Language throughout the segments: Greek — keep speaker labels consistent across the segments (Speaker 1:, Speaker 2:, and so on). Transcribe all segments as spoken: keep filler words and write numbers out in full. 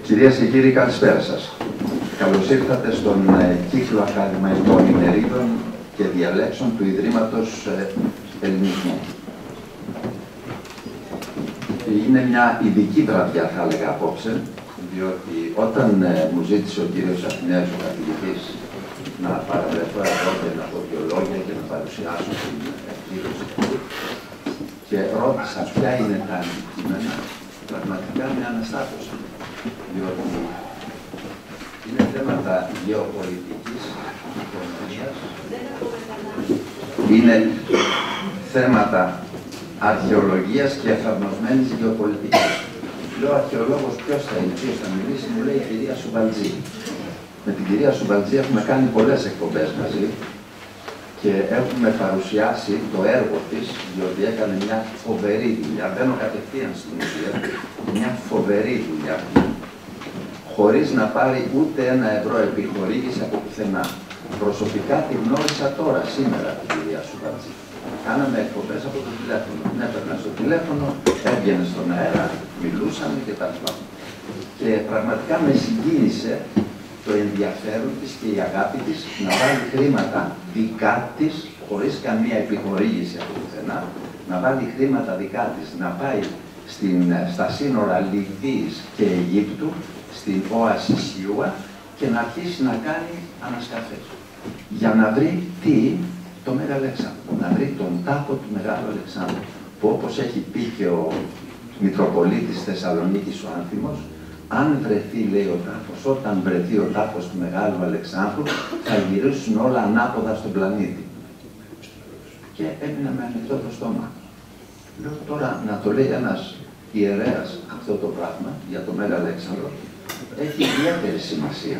Speaker 1: Κυρίες και κύριοι, καλησπέρα σας. Καλώς ήρθατε στον κύκλο ακαδημαϊκών ημερίδων και διαλέξεων του Ιδρύματος Ελληνισμού. Είναι μια ειδική βραδιά, θα έλεγα, απόψε, διότι όταν μου ζήτησε ο κύριος Αθηναίος, ο καθηγητής, να παραβρεθώ εδώ και να πω δύο λόγια και να παρουσιάσω την εκδήλωση και ρώτησα ποια είναι τα αντικείμενα, πραγματικά με αναστάτωσα, διότι είναι θέματα γεωπολιτικής, οικονομίας, είναι θέματα αρχαιολογίας και εφαρμοσμένης γεωπολιτικής. Λέω αρχαιολόγος ποιος θα είναι, ποιος θα μιλήσει, μου λέει η κυρία Σουβαλτζή. Με την κυρία Σουβαλτζή έχουμε κάνει πολλές εκπομπές μαζί και έχουμε παρουσιάσει το έργο της, διότι έκανε μια φοβερή δουλειά. Μπαίνω κατευθείαν στην ουσία, μια φοβερή δουλειά, χωρίς να πάρει ούτε ένα ευρώ επιχορήγηση από πουθενά. Προσωπικά τη γνώρισα τώρα, σήμερα, την κυρία Σουβαλτζή. Κάναμε εκπομπές από το τηλέφωνο. Την έπαιρνα στο τηλέφωνο, έβγαινε στον αέρα, μιλούσαμε κτλ. Και πραγματικά με συγκίνησε το ενδιαφέρον της και η αγάπη της να βάλει χρήματα δικά της, χωρίς καμία επιχορήγηση από πουθενά, να βάλει χρήματα δικά της, να πάει στην, στα σύνορα Λιβύης και Αιγύπτου, στην Όαση Σιούα και να αρχίσει να κάνει ανασκαφές. Για να βρει τι, το Μέγα Αλέξανδρο, να βρει τον τάφο του Μεγάλου Αλεξάνδρου, που όπως έχει πει και ο Μητροπολίτης Θεσσαλονίκης ο Άνθιμος, αν βρεθεί, λέει ο τάφος, όταν βρεθεί ο τάφος του Μεγάλου Αλεξάνδρου, θα γυρίσουν όλα ανάποδα στον πλανήτη. Και έμεινα με ανοιχτό το στόμα. Λέω τώρα να το λέει ένας ιερέας αυτό το πράγμα για το Μέγα Αλέξανδρο, έχει ιδιαίτερη σημασία.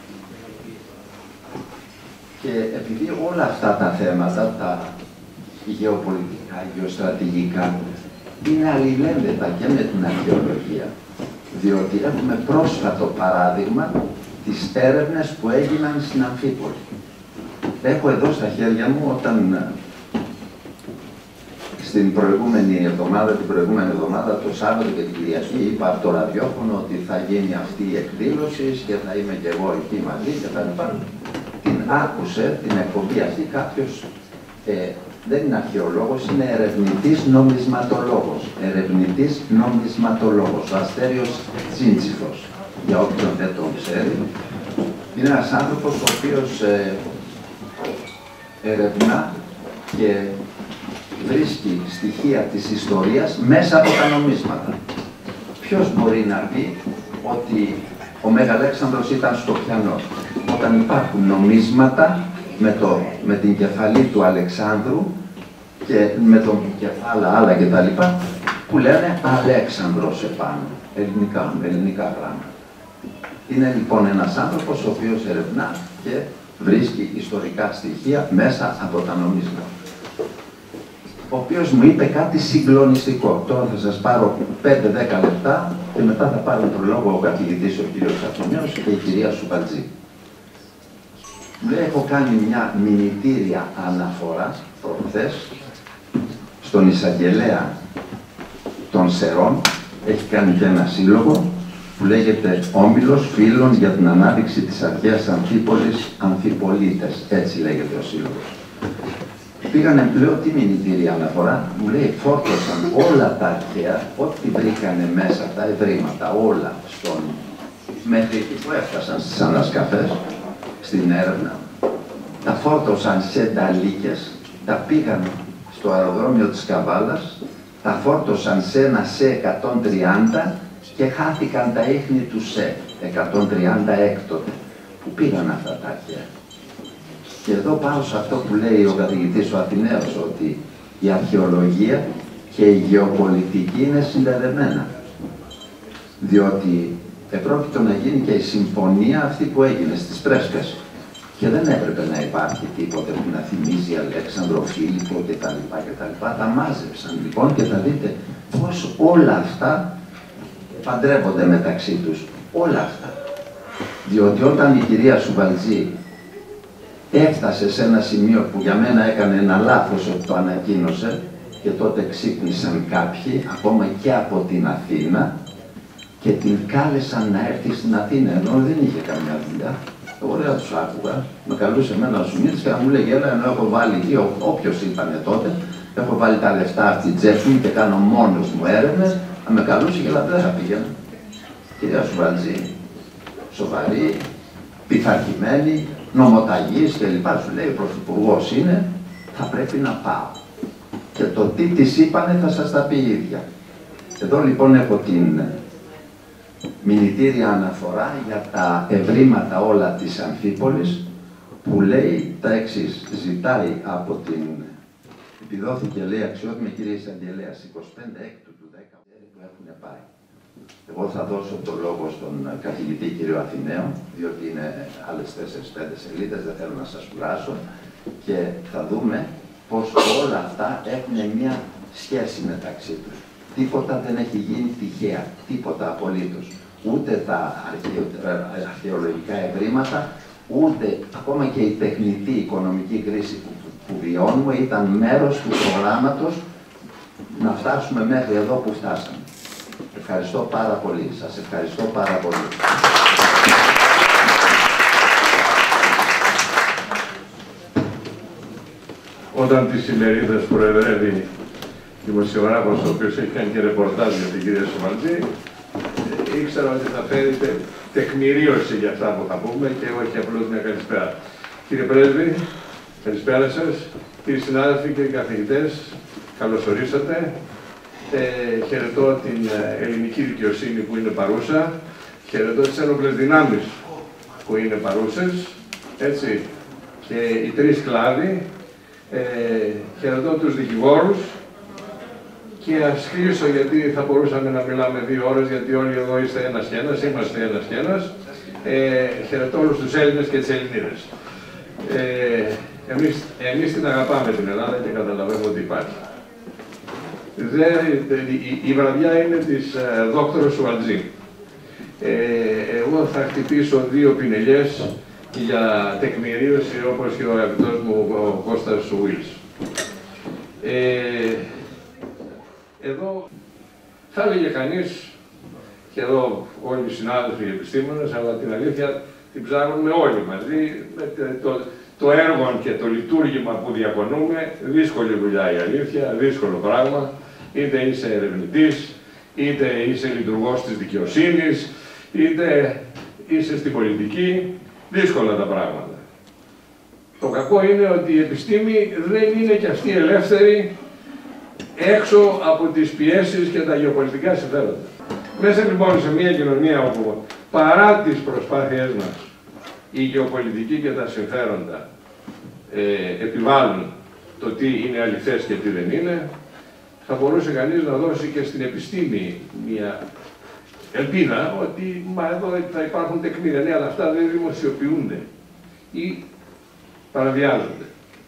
Speaker 1: Και επειδή όλα αυτά τα θέματα, τα γεωπολιτικά, γεωστρατηγικά, είναι αλληλένδετα και με την αρχαιολογία, διότι έχουμε πρόσφατο παράδειγμα τις έρευνες που έγιναν στην Αμφίπολη. Έχω εδώ στα χέρια μου, όταν στην προηγούμενη εβδομάδα, την προηγούμενη εβδομάδα, το Σάββατο και την Κυριακή, είπα από το ραδιόφωνο ότι θα γίνει αυτή η εκδήλωση και θα είμαι και εγώ εκεί μαζί κτλ. Την άκουσε την εκπομπή αυτή κάποιος, ε, δεν είναι αρχαιολόγος, είναι ερευνητής νομισματολόγος. Ερευνητής νομισματολόγος, ο Αστέριος Τσίντσιφος, για όποιον δεν τον ξέρει. Είναι ένας άνθρωπος ο οποίος ε, ερευνά και βρίσκει στοιχεία της ιστορίας μέσα από τα νομίσματα. Ποιος μπορεί να πει ότι ο Μέγα Αλέξανδρος ήταν στο πιανό, όταν υπάρχουν νομίσματα με, το, με την κεφαλή του Αλεξάνδρου και με τον κεφάλα άλλα κτλ. Που λένε Αλέξανδρος επάνω, ελληνικά, ελληνικά γράμματα. Είναι λοιπόν ένας άνθρωπος ο οποίος ερευνά και βρίσκει ιστορικά στοιχεία μέσα από τα νομίσματα. Ο οποίος μου είπε κάτι συγκλονιστικό. Τώρα θα σας πάρω πέντε δέκα λεπτά και μετά θα πάρω τον λόγο ο καθηγητής, ο κύριος Αθηναίος και η κυρία Σουβαλτζή. Μου λέει, έχω κάνει μια μηνυτήρια αναφορά προχθές στον εισαγγελέα των Σερών. Έχει κάνει και ένα σύλλογο που λέγεται Όμιλος Φίλων για την Ανάδειξη της Αρχαίας Αμφίπολης Αμφιπολίτες. Έτσι λέγεται ο σύλλογος. Πήγανε, λέω, τι μηνυτήρια αναφορά, μου λέει, φόρτωσαν όλα τα αρχαία, ό,τι βρήκανε μέσα, τα ευρήματα, όλα στον, μέχρι που έφτασαν στις ανασκαφές, στην έρευνα, τα φόρτωσαν σε νταλίκες, τα πήγαν στο αεροδρόμιο της Καβάλας, τα φόρτωσαν σε ένα σε εκατόν τριάντα και χάθηκαν τα ίχνη του σε εκατόν τριάντα έκτοτε. Πού πήγαν αυτά τα αρχαία? Και εδώ πάω σε αυτό που λέει ο καθηγητής ο Αθηναίος, ότι η αρχαιολογία και η γεωπολιτική είναι συνδεδεμένα. Διότι επρόκειτο να γίνει και η συμφωνία αυτή που έγινε στις Πρέσπες. Και δεν έπρεπε να υπάρχει τίποτε που να θυμίζει Αλέξανδρο, Φίλιππο κτλ. Τα μάζεψαν λοιπόν και θα δείτε πως όλα αυτά παντρεύονται μεταξύ τους. Όλα αυτά. Διότι όταν η κυρία Σουβαλτζή έφτασε σε ένα σημείο που για μένα έκανε ένα λάθος ότι το ανακοίνωσε και τότε ξύπνησαν κάποιοι, ακόμα και από την Αθήνα, και την κάλεσαν να έρθει στην Αθήνα, ενώ δεν είχε καμιά δουλειά. Εγώ δεν τους άκουγα, με καλούσε εμένα ο Σουνίτης και να μου λέγει, έλα, ενώ έχω βάλει, ή όποιος ήταν τότε, έχω βάλει τα λεφτά στη τσέπη μου και κάνω μόνος μου έρευνες, να με καλούσε και δεν θα πήγαινα. Κυρία Σουβαλτζή, σοβαρή, πειθαρχημένη, νομοταγής κλπ. Σου λέει, ο Πρωθυπουργός είναι, θα πρέπει να πάω. Και το τι της είπανε θα σας τα πει η ίδια. Εδώ λοιπόν έχω την μηνυτήρια αναφορά για τα ευρήματα όλα της Αμφίπολης, που λέει τα εξής. Ζητάει από την, επιδόθηκε λέει αξιότιμη κυρία Εισαγγελέας, εικοστή πέμπτη έκτου του δέκα που έχουν πάει. Εγώ θα δώσω το λόγο στον καθηγητή κύριο Αθηναίο, διότι είναι άλλες τέσσερις πέντε σελίδες, δεν θέλω να σας κουράσω, και θα δούμε πως όλα αυτά έχουν μια σχέση μεταξύ τους. Τίποτα δεν έχει γίνει τυχαία, τίποτα απολύτως. Ούτε τα αρχαιολογικά ευρήματα, ούτε ακόμα και η τεχνητή οικονομική κρίση που, που βιώνουμε ήταν μέρος του προγράμματος να φτάσουμε μέχρι εδώ που φτάσαμε. Ευχαριστώ πάρα πολύ. Σας ευχαριστώ πάρα πολύ.
Speaker 2: Όταν τις ημερίδες προεδρεύει δημοσιογράφος, ο οποίος έχει κάνει και ρεπορτάζ για την κυρία Σουβαλτζή, ήξερα ότι θα φέρει τεκμηρίωση για αυτά που θα πούμε και όχι απλώς μια καλησπέρα. Κύριε Πρέσβη, καλησπέρα σας. Κύριοι συνάδελφοι, κύριοι καθηγητές, καλώς ορίσατε. Ε, χαιρετώ την ελληνική δικαιοσύνη που είναι παρούσα. Χαιρετώ τις ένοπλες δυνάμεις που είναι παρούσες. Έτσι, και οι τρεις κλάδοι. Ε, χαιρετώ τους δικηγόρους. Και ας κλείσω, γιατί θα μπορούσαμε να μιλάμε δύο ώρες, γιατί όλοι εδώ είστε ένας και ένας, είμαστε ένας και ένας. Ε, χαιρετώ όλους τους Έλληνες και τις Ελληνίδες. Ε, εμείς, εμείς την αγαπάμε την Ελλάδα και καταλαβαίνουμε ότι υπάρχει. Δε, η, η βραδιά είναι της ε, δόκτωρος Σουβαλτζή. Ε, εγώ θα χτυπήσω δύο πινελιές για τεκμηρίωση, όπως και ο αγαπητός μου ο Κώστας Ουίλς. Ε, Εδώ θα έλεγε κανείς, και εδώ όλοι οι συνάδελφοι οι επιστήμονες, αλλά την αλήθεια την ψάχνουμε όλοι μαζί, με το, το έργο και το λειτουργήμα που διακονούμε, δύσκολη δουλειά η αλήθεια, δύσκολο πράγμα, είτε είσαι ερευνητής, είτε είσαι λειτουργός της δικαιοσύνης, είτε είσαι στην πολιτική, δύσκολα τα πράγματα. Το κακό είναι ότι η επιστήμη δεν είναι και αυτή ελεύθερη έξω από τις πιέσεις και τα γεωπολιτικά συμφέροντα. Μέσα λοιπόν σε μια κοινωνία όπου παρά τις προσπάθειές μας η γεωπολιτική και τα συμφέροντα ε, επιβάλλουν το τι είναι αληθές και τι δεν είναι, θα μπορούσε κανείς να δώσει και στην επιστήμη μια ελπίδα ότι μα εδώ θα υπάρχουν τεκμήρια, ναι, αλλά αυτά δεν δημοσιοποιούνται ή παραβιάζονται.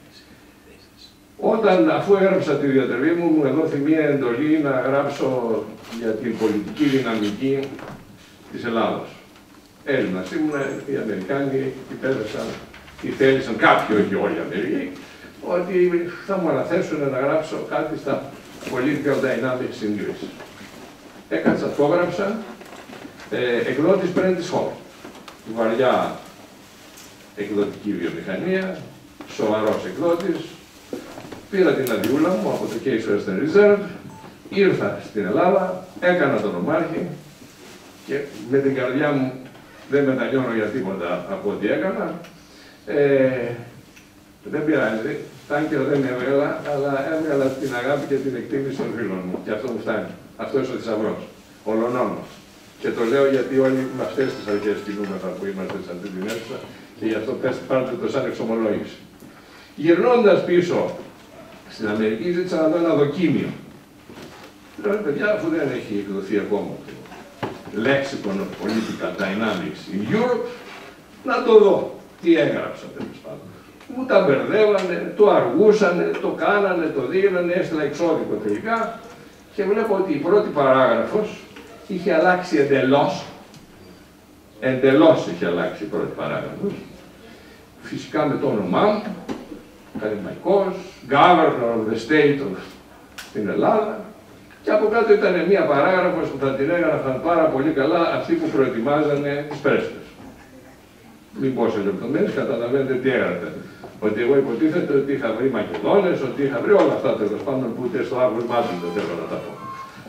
Speaker 2: Όταν, αφού έγραψα τη διατριβή μου, μου έδωσε μία εντολή να γράψω για την πολιτική δυναμική της Ελλάδος. Έλληνας ήμουν, οι Αμερικάνοι υπέδεσαν ή θέλησαν, κάποιοι, όχι όλοι οι Αμερικοί, ότι θα μου αναθέσουν να γράψω κάτι στα Political Dynamics in Greece. Έκατσα, το έγραψα, ε, εκδότης Prentice Hall. Βαριά εκδοτική βιομηχανία, σοβαρός εκδότης. Πήρα την αδειούλα μου από το Case Western Reserve, ήρθα στην Ελλάδα, έκανα τον νομάρχη και με την καρδιά μου δεν μετανιώνω για τίποτα από ό,τι έκανα. Ε, δεν πειράζει, τάνκερ δεν έβγαλα, αλλά έβγαλα την αγάπη και την εκτίμηση των φίλων μου και αυτό μου φτάνει. Αυτός ο θησαυρός, ολονόμος. Και το λέω γιατί όλοι με αυτές τις αρχές κινούμεθα που είμαστε σε αυτή την αίθουσα και γι' αυτό πάρτε το σαν εξομολόγηση. Γυρνώντας πίσω στην Αμερική, ζήτησα να δω ένα δοκίμιο. Λέω, παιδιά, αφού δεν έχει εκδοθεί ακόμα το Lexicon of Political Dynamics in Europe, να το δω. Τι έγραψα, τέλος πάντων. Μου τα μπερδεύανε, το αργούσανε, το κάνανε, το δίνανε, έστειλα εξώδικο τελικά και βλέπω ότι η πρώτη παράγραφος είχε αλλάξει εντελώς. Εντελώς είχε αλλάξει η πρώτη παράγραφος. Φυσικά με το όνομά μου, ακαδημαϊκός, governor of the state of την Ελλάδα, Και από κάτω ήταν μία παράγραφος που θα την έγραφαν πάρα πολύ καλά αυτοί που προετοιμάζανε τις πρέσβες. Μην πω σε λεπτομέρειες, καταλαβαίνετε τι έγραφε. Ότι εγώ υποτίθεται ότι είχα βρει Μακεδόνες, ότι είχα βρει όλα αυτά τέλος πάντων που ούτε στο άγγλμα του δεν θέλω να τα πω.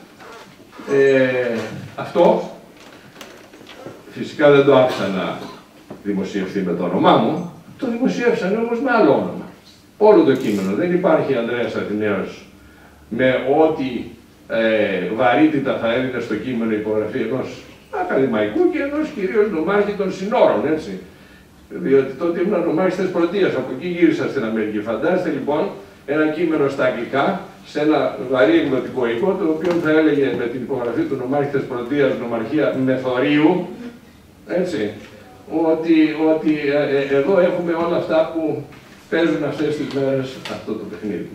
Speaker 2: Ε, αυτό φυσικά δεν το άφησα να δημοσιευθεί με το όνομά μου, το δημοσιεύσανε όμως με άλλο όνομα. Όλο το κείμενο. Δεν υπάρχει Ανδρέας Αθηναίος με ό,τι ε, βαρύτητα θα έδινε στο κείμενο υπογραφή ενός ακαδημαϊκού και ενός κυρίως νομάρχη των συνόρων, έτσι. Διότι τότε ήμουν νομάρχης της Πρωτείας, από εκεί γύρισα στην Αμερική. Φαντάζεστε λοιπόν ένα κείμενο στα αγγλικά, σε ένα βαρύ εκδοτικό οίκο, το οποίο θα έλεγε με την υπογραφή του νομάρχη της Πρωτείας, νομαρχία Μεθορίου, έτσι, ότι, ότι ε, ε, εδώ έχουμε όλα αυτά που παίζουν αυτές τις μέρες αυτό το παιχνίδι.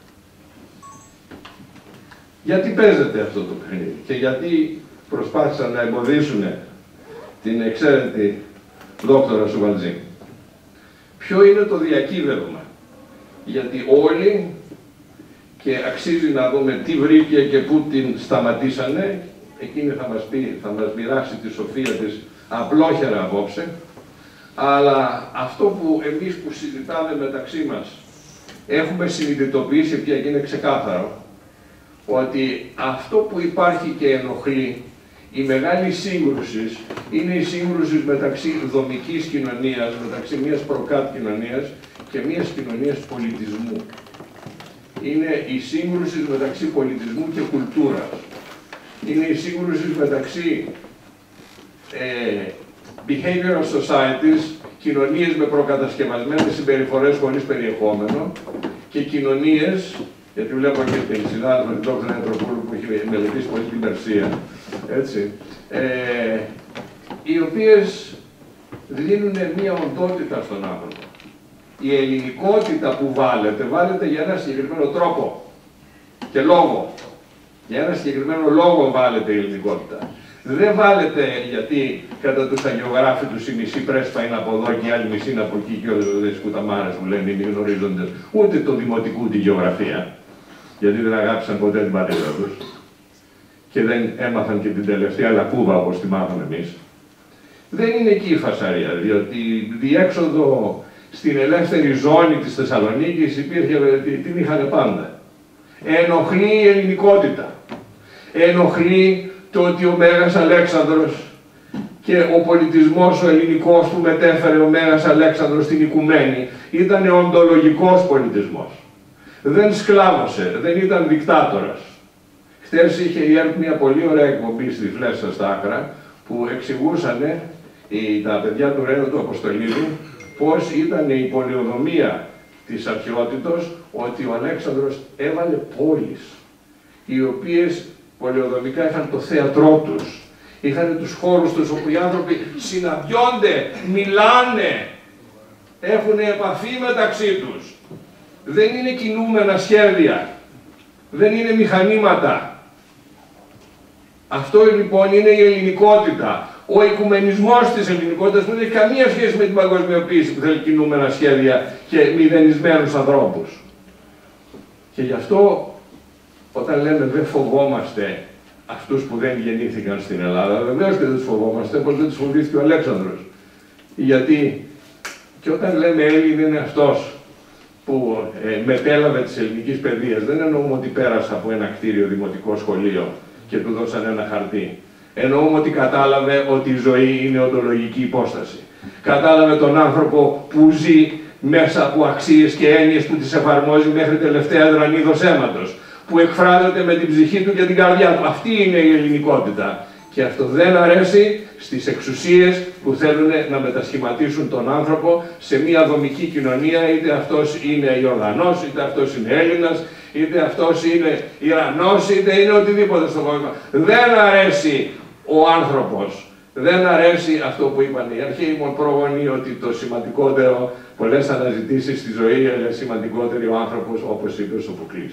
Speaker 2: Γιατί παίζεται αυτό το παιχνίδι και γιατί προσπάθησαν να εμποδίσουν την εξαίρετη δόκτωρα Σουβαλτζή. Ποιο είναι το διακύβευμα? Γιατί όλοι, και αξίζει να δούμε τι βρήκε και πού την σταματήσανε, εκείνη θα μας πει, θα μας μοιράσει τη σοφία της απλόχερα απόψε, αλλά αυτό που εμείς που συζητάμε μεταξύ μας έχουμε συνειδητοποιήσει πια και είναι ξεκάθαρο, ότι αυτό που υπάρχει και ενοχλεί, η μεγάλη σύγκρουση, είναι η σύγκρουση μεταξύ δομικής κοινωνίας, μεταξύ μιας προκάτ κοινωνίας και μιας κοινωνίας πολιτισμού. Είναι η σύγκρουση μεταξύ πολιτισμού και κουλτούρας. Είναι η σύγκρουση μεταξύ ε, behavioral societies, κοινωνίες με προκατασκευασμένες συμπεριφορές χωρίς περιεχόμενο, και κοινωνίες, γιατί βλέπω και την συνάδελφο την δόκτωρα Ανθρωπούλου που έχει μελετήσει πολύ την Περσία, έτσι, ε, οι οποίες δίνουν μία οντότητα στον άνθρωπο. Η ελληνικότητα που βάλετε, βάλετε για ένα συγκεκριμένο τρόπο και λόγο. Για ένα συγκεκριμένο λόγο βάλετε η ελληνικότητα. Δεν βάλετε γιατί κατά τους αγιογράφητους η μισή πρέσπα είναι από εδώ και η άλλη μισή είναι από εκεί και όλες οι κουταμάρες που λένε είναι γνωρίζοντες. Ούτε το δημοτικού τη γεωγραφία, γιατί δεν αγάπησαν ποτέ την πατρίδα τους και δεν έμαθαν και την τελευταία λακκούβα όπως τη μάθαμε εμείς. Δεν είναι εκεί η φασαρία, διότι διέξοδο στην ελεύθερη ζώνη της Θεσσαλονίκης υπήρχε, την είχαν πάντα. Ενοχλεί η ελληνικότητα. Ενοχλεί το ότι ο Μέγας Αλέξανδρος και ο πολιτισμός ο ελληνικός που μετέφερε ο Μέγας Αλέξανδρος στην οικουμένη ήταν οντολογικός πολιτισμός. Δεν σκλάβωσε, δεν ήταν δικτάτορας. Χτες είχε η ΕΡΤ μια πολύ ωραία εκπομπή στη Φλέσσα στα Άκρα που εξηγούσαν τα παιδιά του Ρένου του Αποστολίδου πώς ήταν η πολεοδομία της αρχαιότητος, ότι ο Αλέξανδρος έβαλε πόλεις, οι οποίες πολεοδομικά είχαν το θέατρό τους, είχαν τους χώρους τους όπου οι άνθρωποι συναντιόνται, μιλάνε, έχουν επαφή μεταξύ τους. Δεν είναι κινούμενα σχέδια, δεν είναι μηχανήματα. Αυτό λοιπόν είναι η ελληνικότητα. Ο οικουμενισμός της ελληνικότητας δεν έχει καμία σχέση με την παγκοσμιοποίηση που θέλει κινούμενα σχέδια και μηδενισμένους ανθρώπους. Και γι' αυτό όταν λέμε δεν φοβόμαστε αυτούς που δεν γεννήθηκαν στην Ελλάδα, βεβαίως και δεν τους φοβόμαστε, όπως δεν τους φοβήθηκε ο Αλέξανδρος. Γιατί και όταν λέμε Έλληνε είναι αυτός που ε, μετέλαβε της ελληνικής παιδείας, δεν εννοούμε ότι πέρασε από ένα κτίριο δημοτικό σχολείο και του δώσαν ένα χαρτί. Εννοούμε ότι κατάλαβε ότι η ζωή είναι οντολογική υπόσταση. Κατάλαβε τον άνθρωπο που ζει μέσα από αξίες και έννοιες που τις εφαρμόζει μέχρι τελευταία δρανίδος αίματος, που εκφράζεται με την ψυχή του και την καρδιά του. Αυτή είναι η ελληνικότητα. Και αυτό δεν αρέσει στις εξουσίες που θέλουν να μετασχηματίσουν τον άνθρωπο σε μια δομική κοινωνία, είτε αυτός είναι Ιορδανός, είτε αυτός είναι Έλληνας, είτε αυτός είναι Ιρανός, είτε είναι οτιδήποτε στον κόσμο. Δεν αρέσει ο άνθρωπος. Δεν αρέσει αυτό που είπαν οι αρχαίοι μου πρόγονοι, ότι το σημαντικότερο, πολλές αναζητήσεις στη ζωή, είναι σημαντικότερο ο άνθρωπος, όπως είπε ο Σοφοκλής.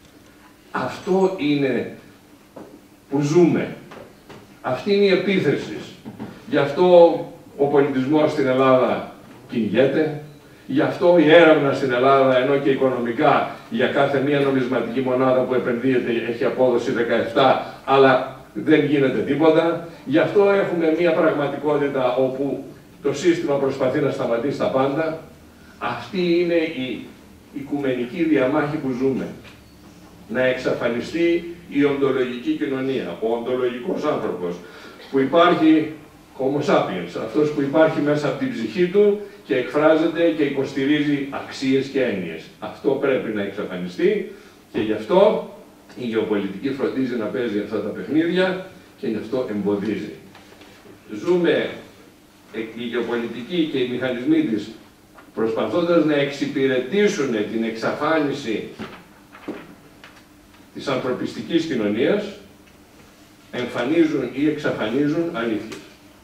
Speaker 2: Αυτό είναι που ζούμε. Αυτή είναι η επίθεση. Γι' αυτό ο πολιτισμός στην Ελλάδα κυνηγέται, Γι' αυτό η έρευνα στην Ελλάδα, ενώ και οικονομικά, για κάθε μία νομισματική μονάδα που επενδύεται έχει απόδοση δεκαεπτά, αλλά δεν γίνεται τίποτα. Γι' αυτό έχουμε μία πραγματικότητα όπου το σύστημα προσπαθεί να σταματήσει τα πάντα. Αυτή είναι η οικουμενική διαμάχη που ζούμε. Να εξαφανιστεί η οντολογική κοινωνία, ο οντολογικός άνθρωπος, που υπάρχει, Homo sapiens, αυτός που υπάρχει μέσα από την ψυχή του και εκφράζεται και υποστηρίζει αξίες και έννοιες. Αυτό πρέπει να εξαφανιστεί και γι' αυτό η γεωπολιτική φροντίζει να παίζει αυτά τα παιχνίδια και γι' αυτό εμποδίζει. Ζούμε η γεωπολιτική και οι μηχανισμοί της προσπαθώντας να εξυπηρετήσουν την εξαφάνιση της ανθρωπιστικής κοινωνίας, εμφανίζουν ή εξαφανίζουν αλήθειες.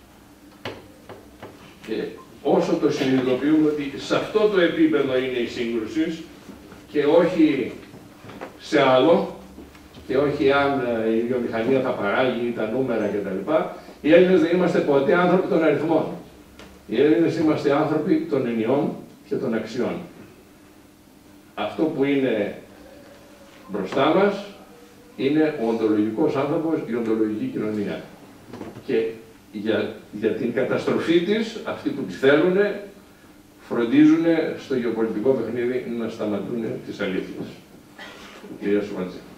Speaker 2: Και όσο το συνειδητοποιούμε ότι σε αυτό το επίπεδο είναι η σύγκρουση και όχι σε άλλο, και όχι αν η βιομηχανία θα παράγει ή τα νούμερα κτλ. Οι Έλληνες δεν είμαστε ποτέ άνθρωποι των αριθμών. Οι Έλληνες είμαστε άνθρωποι των ενιών και των αξιών. Αυτό που είναι μπροστά μας είναι ο οντολογικός άνθρωπος, η οντολογική κοινωνία. Και για, για την καταστροφή της, αυτοί που τη θέλουν, φροντίζουν στο γεωπολιτικό παιχνίδι να σταματούν τις αλήθειες. Κυρία Σουματζή.